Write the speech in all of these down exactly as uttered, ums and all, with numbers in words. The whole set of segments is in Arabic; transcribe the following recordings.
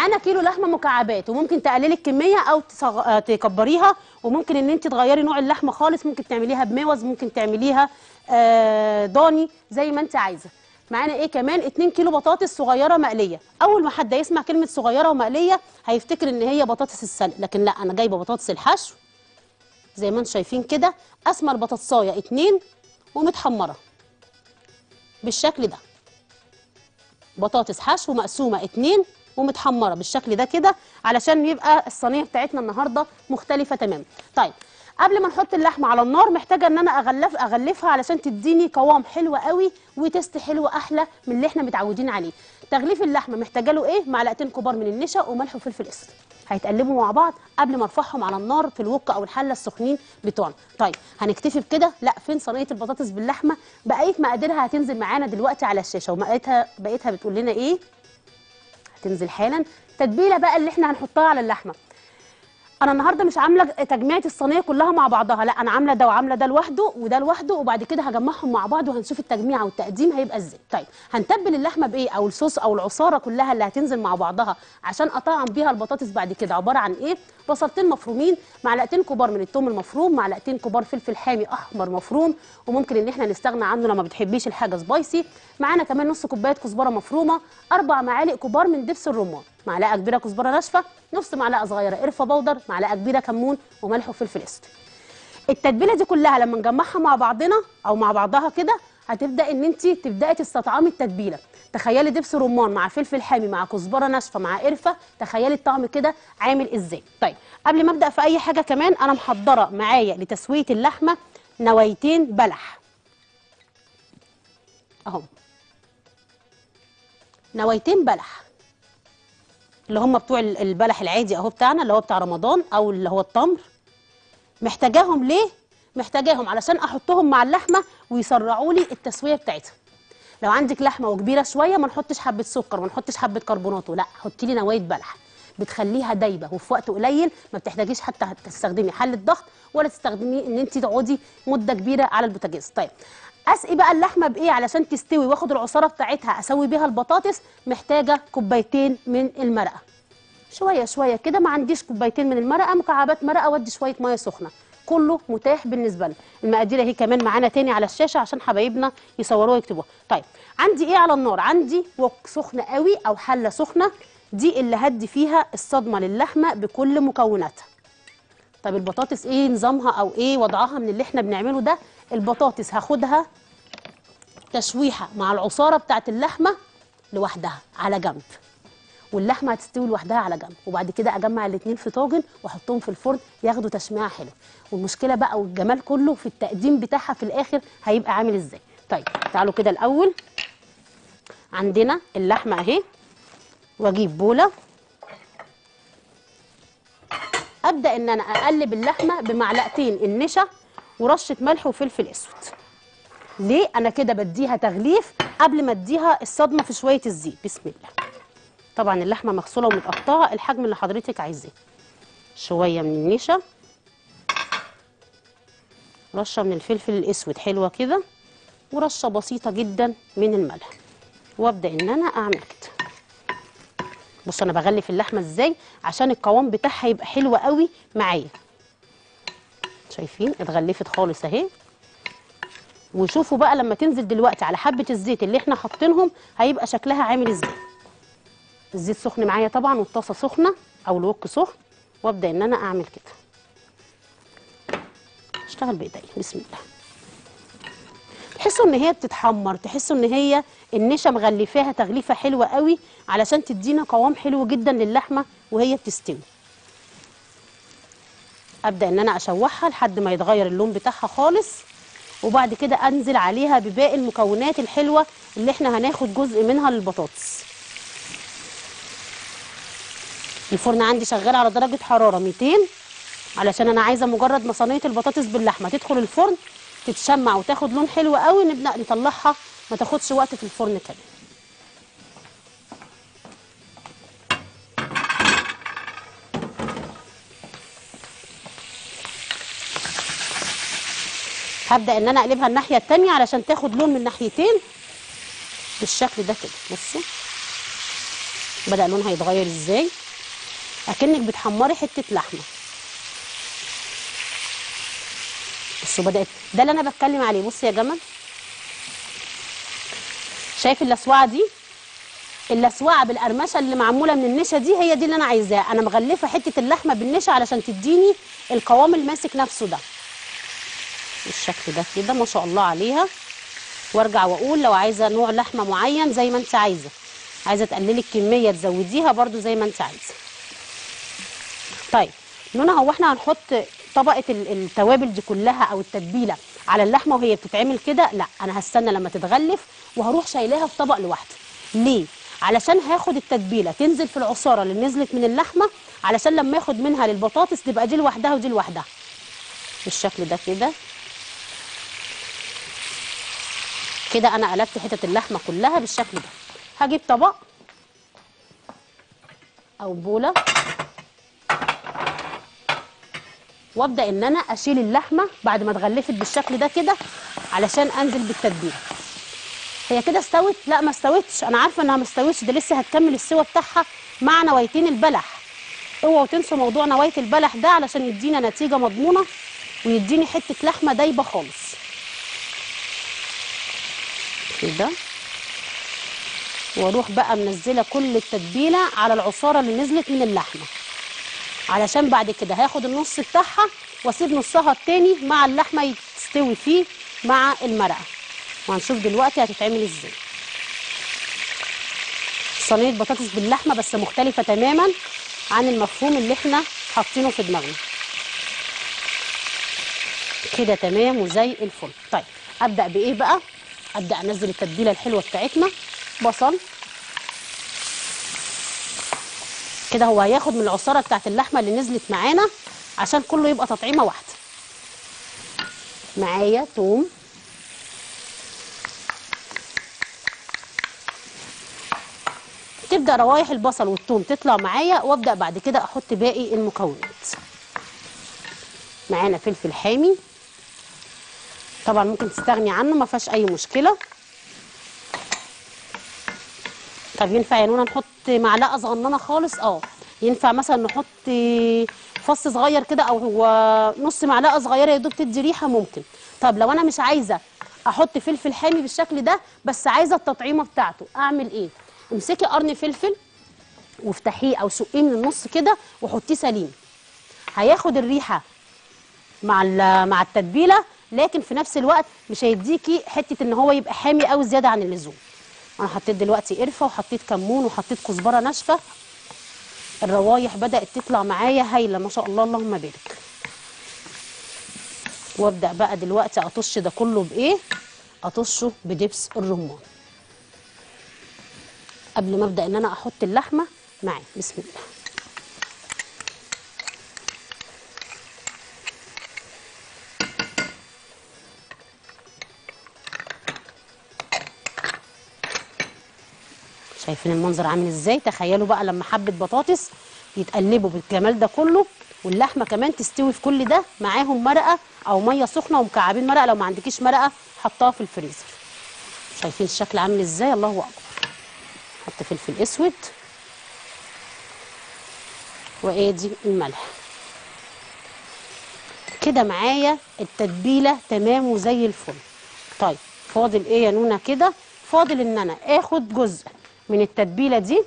معانا كيلو لحمه مكعبات، وممكن تقللي الكميه او تصغ... تكبريها، وممكن ان انت تغيري نوع اللحمه خالص، ممكن تعمليها بموز، ممكن تعمليها آه ضاني زي ما انت عايزه. معانا ايه كمان؟ اتنين كيلو بطاطس صغيره مقليه. اول ما حد يسمع كلمه صغيره ومقليه هيفتكر ان هي بطاطس السلق، لكن لا، انا جايبه بطاطس الحشو زي ما انتم شايفين كده، اسمر بطاطسايه اتنين ومتحمره بالشكل ده. بطاطس حشو مقسومه اتنين ومتحمره بالشكل ده كده، علشان يبقى الصينيه بتاعتنا النهارده مختلفه تماما. طيب قبل ما نحط اللحمه على النار محتاجه ان انا اغلف اغلفها علشان تديني قوام حلو قوي وتست حلو احلى من اللي احنا متعودين عليه. تغليف اللحمه محتاجه له ايه؟ معلقتين كبار من النشا وملح وفلفل اسود، هيتقلبوا مع بعض قبل ما ارفعهم على النار في الوك او الحله السخنين بتوعنا. طيب هنكتفي بكده؟ لا، فين صينيه البطاطس باللحمه؟ بقيه مقاديرها هتنزل معانا دلوقتي على الشاشه، ومقاديرها بقيتها بتقول لنا ايه؟ هتنزل حالا. تتبيله بقى اللي احنا هنحطها على اللحمه، انا النهارده مش عامله تجميعه الصينيه كلها مع بعضها، لا انا عامله ده وعامله ده لوحده وده لوحده، وبعد كده هجمعهم مع بعض وهنشوف التجميعه والتقديم هيبقى ازاي. طيب هنتبل اللحمه بايه؟ او الصوص او العصاره كلها اللي هتنزل مع بعضها عشان اطعم بيها البطاطس بعد كده عباره عن ايه؟ بصلتين مفرومين، معلقتين كبار من الثوم المفروم، معلقتين كبار فلفل حامي احمر مفروم، وممكن ان احنا نستغنى عنه لو ما بتحبيش الحاجه سبايسي. معانا كمان نص كوبايه كزبره مفرومه، اربع معالق كبار من دبس الرمان، معلقه كبيره كزبره ناشفه، نص معلقه صغيره قرفه بودر، معلقه كبيره كمون، وملح وفلفل اسود. التتبيله دي كلها لما نجمعها مع بعضنا او مع بعضها كده هتبدا ان انت تبداي تستطعمي التتبيله. تخيلي دبس رمان مع فلفل حامي مع كزبره ناشفه مع قرفه، تخيلي الطعم كده عامل ازاي. طيب قبل ما ابدا في اي حاجه كمان، انا محضره معايا لتسويه اللحمه نوايتين بلح اهو، نوايتين بلح اللي هم بتوع البلح العادي اهو بتاعنا، اللي هو بتاع رمضان او اللي هو التمر. محتاجاهم ليه؟ محتاجاهم علشان احطهم مع اللحمه ويسرعوا لي التسويه بتاعتها. لو عندك لحمه وكبيره شويه ما نحطش حبه سكر وما نحطش حبه كربوناتو، لا حطي لي نوايه بلح، بتخليها دايبه وفي وقت قليل، ما بتحتاجيش حتى تستخدمي حله ضغط ولا تستخدمي ان انت تقعدي مده كبيره على البوتاجاز. طيب اسقي بقى اللحمه بايه علشان تستوي واخد العصاره بتاعتها اسوي بيها البطاطس؟ محتاجه كوبايتين من المرقه، شويه شويه كده. ما عنديش كوبايتين من المرقه، مكعبات مرقه وادي شويه ميه سخنه، كله متاح بالنسبه لنا. المقادير اهي كمان معانا تاني على الشاشه عشان حبايبنا يصوروها ويكتبوها. طيب عندي ايه على النار؟ عندي وok سخنه قوي او حله سخنه، دي اللي هدي فيها الصدمه للحمه بكل مكوناتها. طب البطاطس ايه نظامها او ايه وضعها من اللي احنا بنعمله ده؟ البطاطس هاخدها تشويحه مع العصاره بتاعت اللحمه لوحدها على جنب، واللحمه هتستوي لوحدها على جنب، وبعد كده اجمع الاثنين في طاجن واحطهم في الفرن ياخدوا تشميعه حلوه. والمشكله بقى والجمال كله في التقديم بتاعها في الاخر هيبقى عامل ازاي. طيب تعالوا كده الاول، عندنا اللحمه اهي، واجيب بوله ابدا ان انا اقلب اللحمه بمعلقتين النشا ورشه ملح وفلفل اسود. ليه؟ انا كده بديها تغليف قبل ما اديها الصدمه في شويه الزيت. بسم الله. طبعا اللحمه مغسوله ومتقطعه الحجم اللي حضرتك عايزاه. شويه من النشا، رشه من الفلفل الاسود حلوه كده، ورشه بسيطه جدا من الملح، وابدا ان انا اعمل كده. بصوا انا بغلف اللحمه ازاي عشان القوام بتاعها يبقى حلو قوي معايا. شايفين اتغلفت خالص اهي. وشوفوا بقى لما تنزل دلوقتي على حبه الزيت اللي احنا حاطينهم هيبقى شكلها عامل ازاي. الزيت سخن معايا طبعا والطاسه سخنه او الوك سخن، وابدا ان انا اعمل كده. اشتغل بايدي. بسم الله. تحسوا ان هي بتتحمر، تحسوا ان هي النشا مغلفاها تغليفه حلوه قوي علشان تدينا قوام حلو جدا للحمه وهي بتستوي. ابدا ان انا اشوحها لحد ما يتغير اللون بتاعها خالص، وبعد كده انزل عليها بباقي المكونات الحلوه اللي احنا هناخد جزء منها للبطاطس. الفرن عندي شغال على درجه حراره مئتين علشان انا عايزه مجرد ما صينيه البطاطس باللحمه تدخل الفرن تتشمع وتاخد لون حلو قوي نبدا نطلعها، ما تاخدش وقت في الفرن كمان. هبدا ان انا اقلبها الناحيه الثانيه علشان تاخد لون من ناحيتين بالشكل ده كده. بصوا بدأ لونها يتغير ازاي، اكنك بتحمري حته لحمه. بصوا بدأت، ده اللي انا بتكلم عليه. بصي يا جمل، شايف اللسوعه دي؟ اللسوعه بالقرمشه اللي معموله من النشا دي، هي دي اللي انا عايزاها. انا مغلفه حته اللحمه بالنشا علشان تديني القوام الماسك نفسه ده بالشكل ده كده، ما شاء الله عليها. وارجع واقول لو عايزه نوع لحمه معين زي ما انت عايزه، عايزه تقللي الكميه تزوديها برده زي ما انت عايزه. طيب نونا، هو احنا هنحط طبقه التوابل دي كلها او التتبيله على اللحمه وهي بتتعمل كده؟ لا، انا هستنى لما تتغلف وهروح شايلاها في طبق لوحده. ليه؟ علشان هاخد التتبيله تنزل في العصاره اللي نزلت من اللحمه، علشان لما اخد منها للبطاطس تبقى دي لوحدها ودي لوحدها بالشكل ده كده. كده انا قلبت حتت اللحمه كلها بالشكل ده. هجيب طبق او بوله وابدا ان انا اشيل اللحمه بعد ما اتغلفت بالشكل ده كده علشان انزل بالتتبيله. هي كده استوت؟ لا ما استوتش، انا عارفه انها ما استوتش، ده لسه هتكمل السوا بتاعها مع نوايتين البلح. اوعوا تنسوا موضوع نوايه البلح ده علشان يدينا نتيجه مضمونه ويديني حته لحمه دايبه خالص كده. واروح بقى منزله كل التتبيله على العصاره اللي نزلت من اللحمه، علشان بعد كده هاخد النص بتاعها واسيب نصها التاني مع اللحمه تستوي فيه مع المرقه. وهنشوف دلوقتي هتتعمل ازاي. صينيه بطاطس باللحمه بس مختلفه تماما عن المفهوم اللي احنا حاطينه في دماغنا. كده تمام وزي الفل. طيب ابدا بايه بقى؟ ابدا انزل التتبيله الحلوه بتاعتنا. بصل كده، هو هياخد من العصاره بتاعت اللحمه اللي نزلت معانا عشان كله يبقى تطعيمه واحده. معايا توم، تبدا روايح البصل والثوم تطلع معايا، وابدا بعد كده احط باقي المكونات. معانا فلفل حامي، طبعا ممكن تستغني عنه ما فيهاش اي مشكله. طب ينفع يا نونا نحط معلقه صغننه خالص؟ اه ينفع مثلا نحط فص صغير كده او هو نص معلقه صغيره يا دوب تدي ريحه، ممكن. طب لو انا مش عايزه احط فلفل حامي بالشكل ده بس عايزه التطعيمه بتاعته، اعمل ايه؟ امسكي قرن فلفل وافتحيه او شقيه من النص كده وحطيه سليم، هياخد الريحه مع مع التتبيله، لكن في نفس الوقت مش هيديكي حته ان هو يبقى حامي قوي زياده عن اللزوم. انا حطيت دلوقتي قرفه وحطيت كمون وحطيت كزبره ناشفه. الروايح بدات تطلع معايا هايله ما شاء الله اللهم بارك. وابدا بقى دلوقتي اطش ده كله بايه؟ اطشه بدبس الرمان قبل ما ابدا ان انا احط اللحمه معاه. بسم الله. شايفين المنظر عامل ازاي؟ تخيلوا بقى لما حبه بطاطس يتقلبوا بالجمال ده كله واللحمه كمان تستوي في كل ده، معاهم مرقه او ميه سخنه ومكعبين مرقه، لو ما عندكيش مرقه حطها في الفريزر. شايفين الشكل عامل ازاي؟ الله اكبر. حط فلفل اسود وادي الملح. كده معايا التتبيله تمام وزي الفل. طيب فاضل ايه يا نونا كده؟ فاضل ان انا اخد جزء من التتبيله دي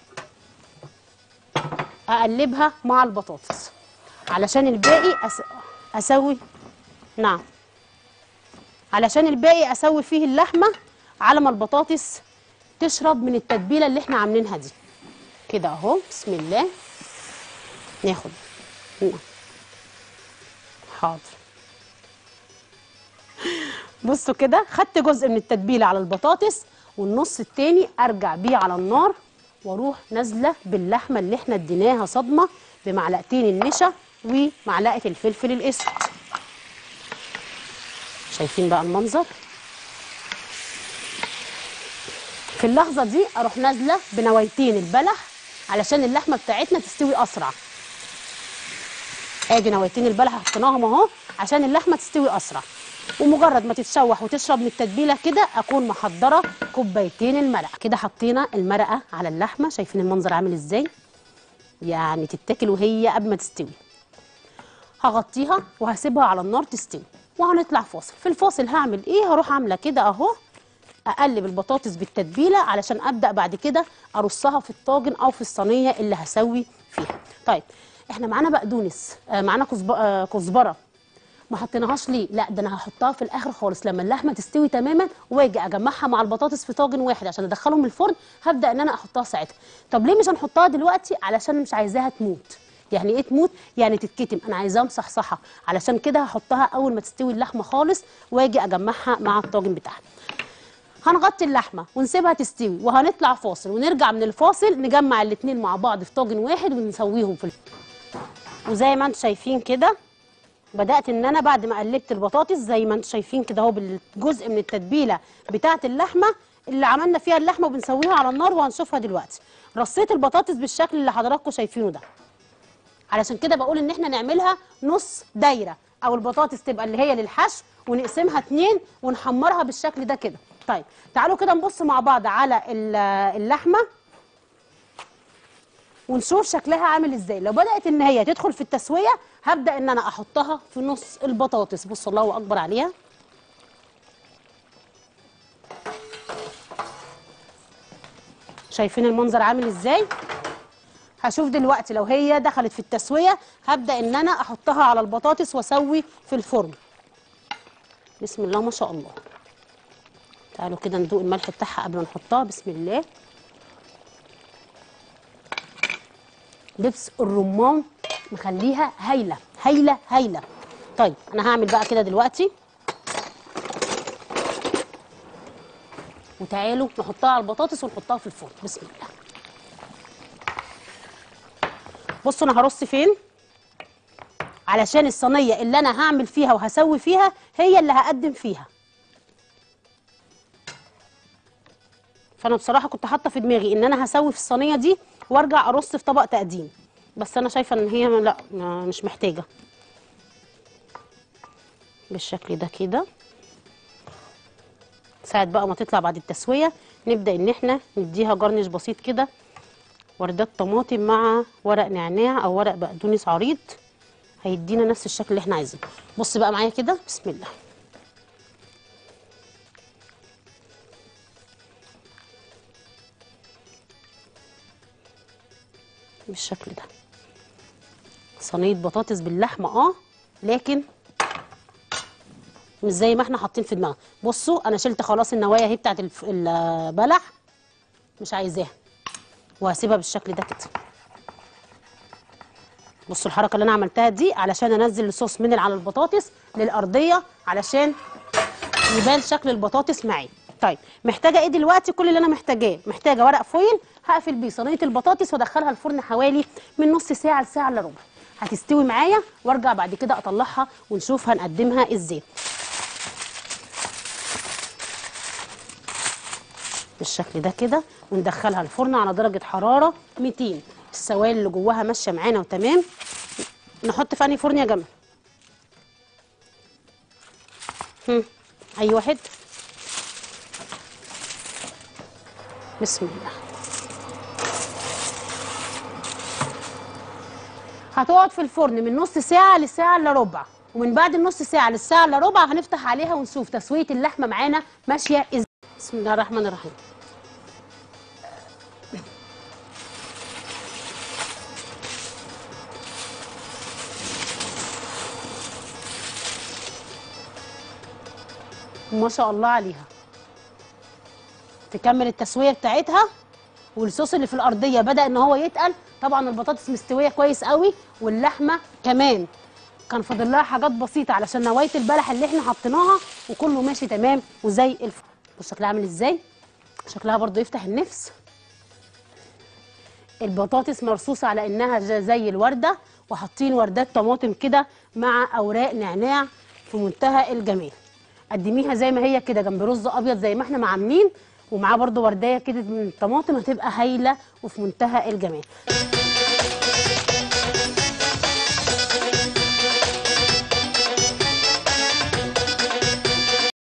اقلبها مع البطاطس علشان الباقي أس... اسوي نعم علشان الباقي اسوي فيه اللحمه على ما البطاطس تشرب من التتبيله اللي احنا عاملينها دي كده اهو. بسم الله. ناخد نعم. حاضر. بصوا كده، خدت جزء من التتبيله على البطاطس والنص التاني ارجع بيه على النار واروح نازله باللحمه اللي احنا اديناها صدمه بمعلقتين النشا ومعلقه الفلفل الاسود. شايفين بقى المنظر؟ في اللحظه دي اروح نازله بنوايتين البلح علشان اللحمه بتاعتنا تستوي اسرع. ادي نوايتين البلح حطيناهم اهو عشان اللحمه تستوي اسرع. ومجرد ما تتشوح وتشرب من التتبيله كده اكون محضره كوبايتين المرقه. كده حطينا المرقه على اللحمه، شايفين المنظر عامل ازاي؟ يعني تتاكل وهي قبل ما تستوي. هغطيها وهسيبها على النار تستوي وهنطلع فاصل. في الفاصل هعمل ايه؟ هروح عامله كده اهو، اقلب البطاطس بالتتبيله علشان ابدا بعد كده ارصها في الطاجن او في الصينيه اللي هسوي فيها. طيب احنا معانا بقدونس، آه معانا آه كزبره، ما حطيناهاش ليه؟ لا ده انا هحطها في الاخر خالص لما اللحمه تستوي تماما واجي اجمعها مع البطاطس في طاجن واحد عشان ادخلهم الفرن، هبدا ان انا احطها ساعتها. طب ليه مش هنحطها دلوقتي؟ علشان مش عايزاها تموت. يعني ايه تموت؟ يعني تتكتم، انا عايزاها مصحصحه، علشان كده هحطها اول ما تستوي اللحمه خالص واجي اجمعها مع الطاجن بتاعها. هنغطي اللحمه ونسيبها تستوي وهنطلع فاصل، ونرجع من الفاصل نجمع الاثنين مع بعض في طاجن واحد ونسويهم في الفرن. وزي ما انتم شايفين كده بدات ان انا بعد ما قلبت البطاطس زي ما انتم شايفين كده اهو بالجزء من التتبيله بتاعه اللحمه اللي عملنا فيها اللحمه وبنسويها على النار وهنشوفها دلوقتي. رصيت البطاطس بالشكل اللي حضراتكم شايفينه ده، علشان كده بقول ان احنا نعملها نص دايره، او البطاطس تبقى اللي هي للحشو ونقسمها اتنين ونحمرها بالشكل ده كده. طيب تعالوا كده نبص مع بعض على اللحمه ونشوف شكلها عامل ازاي. لو بدات ان هي تدخل في التسويه هبدا ان انا احطها في نص البطاطس. بصوا الله اكبر عليها، شايفين المنظر عامل ازاي؟ هشوف دلوقتي لو هي دخلت في التسويه هبدا ان انا احطها على البطاطس واسوي في الفرن. بسم الله ما شاء الله. تعالوا كده ندوق الملح بتاعها قبل ما نحطها. بسم الله. دبس الرمان مخليها هايله هايله هايله. طيب انا هعمل بقى كده دلوقتي، وتعالوا نحطها على البطاطس ونحطها في الفرن. بسم الله. بصوا انا هرص فين علشان الصينيه اللي انا هعمل فيها وهسوي فيها هي اللي هقدم فيها. فانا بصراحه كنت حاطه في دماغي ان انا هسوي في الصينيه دي وارجع ارص في طبق تقديم، بس انا شايفه ان هي لا مش محتاجه. بالشكل ده كده ساعة بقى ما تطلع بعد التسويه نبدا ان احنا نديها جرنش بسيط كده، وردات طماطم مع ورق نعناع او ورق بقدونس عريض، هيدينا نفس الشكل اللي احنا عايزينه. بص بقى معايا كده. بسم الله. بالشكل ده صينيه بطاطس باللحمه اه لكن مش زي ما احنا حاطين في دماغنا. بصوا انا شلت خلاص النوايا اهي بتاعت البلح، مش عايزاها، وهسيبها بالشكل ده كده. بصوا الحركه اللي انا عملتها دي علشان انزل الصوص من على البطاطس للارضيه علشان يبان شكل البطاطس معايا. طيب محتاجه ايه دلوقتي؟ كل اللي انا محتاجاه، محتاجه ورق فويل هقفل بيه صينيه البطاطس وادخلها الفرن حوالي من نص ساعه لساعه الا ربع، هتستوي معايا وارجع بعد كده اطلعها ونشوف هنقدمها ازاي. بالشكل ده كده وندخلها الفرن على درجه حراره ميتين. السوائل اللي جواها ماشيه معانا وتمام. نحط في انهي فرن يا جماعه؟ هم اي واحد. بسم الله. هتقعد في الفرن من نص ساعه لساعه الا ربع، ومن بعد النص ساعه للساعه الا ربع هنفتح عليها ونشوف تسويه اللحمه معانا ماشيه ازاي. بسم الله الرحمن الرحيم. ما شاء الله عليها. تكمل التسويه بتاعتها والصوص اللي في الارضيه بدا ان هو يتقل. طبعا البطاطس مستويه كويس قوي واللحمه كمان كان فاضل لها حاجات بسيطه علشان نوايه البلح اللي احنا حطيناها، وكله ماشي تمام وزي الفل. بص شكلها عامل ازاي، شكلها برضو يفتح النفس. البطاطس مرصوصه على انها زي الورده، وحاطين وردات طماطم كده مع اوراق نعناع في منتهى الجمال. قدميها زي ما هي كده جنب رز ابيض زي ما احنا ما عاملين، ومعاه برضو ورديه كده من الطماطم، هتبقى هايله وفي منتهى الجمال.